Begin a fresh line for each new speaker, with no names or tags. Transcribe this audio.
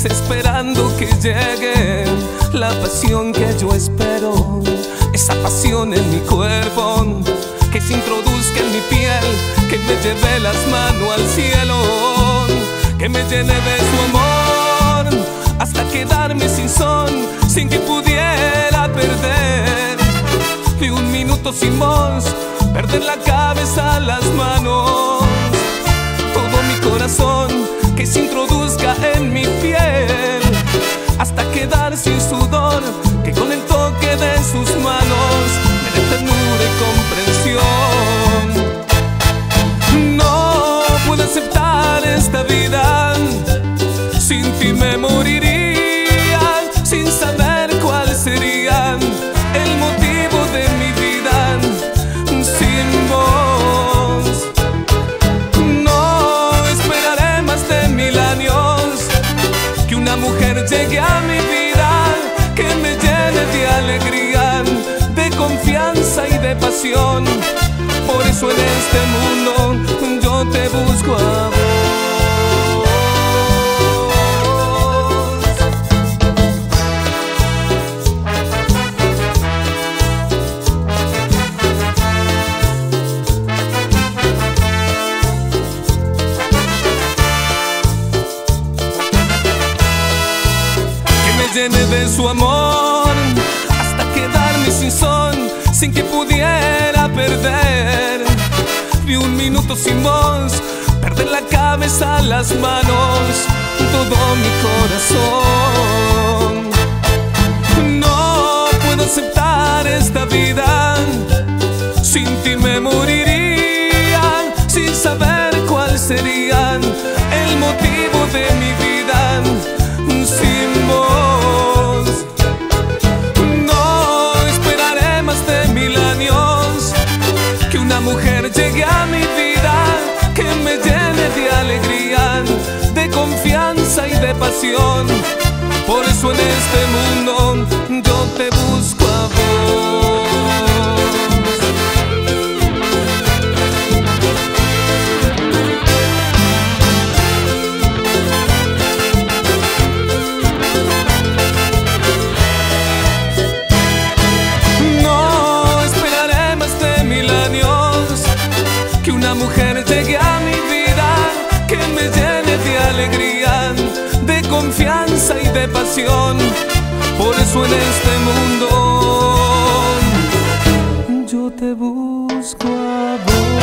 esperando que llegue la pasión que yo espero, esa pasión en mi cuerpo, que se introduzca en mi piel, que me lleve las manos al cielo, que me llene de su amor, hasta quedarme sin son, sin que pudiera perder ni un minuto sin vos, perder la cabeza, las manos, todo mi corazón, que se introduzca en mi piel, hasta quedar sin sudor, que con el toque de sus manos me dé ternura y comprensión. No puedo aceptar esta vida, sin ti me moriría, sin saber cuál sería el motivo de mi vida sin vos. No esperaré más de 1000 años que una mujer llegue a mi vida, que me llene de alegría, de confianza y de pasión. Por eso en este mundo yo te busco a vos. Llene de su amor, hasta quedarme sin son, sin que pudiera perder ni un minuto sin vos, perder la cabeza, las manos, todo mi corazón. No puedo aceptar esta vida, sin ti me moriría, sin saber cuál sería el motivo de mi vida sin vos. No esperaré más de 1000 años que una mujer llegue a mi vida, que me llene de alegría, de confianza y de pasión. Por eso en este mundo yo te busco a vos. Una mujer llegue a mi vida, que me llene de alegría, de confianza y de pasión. Por eso en este mundo yo te busco a vos.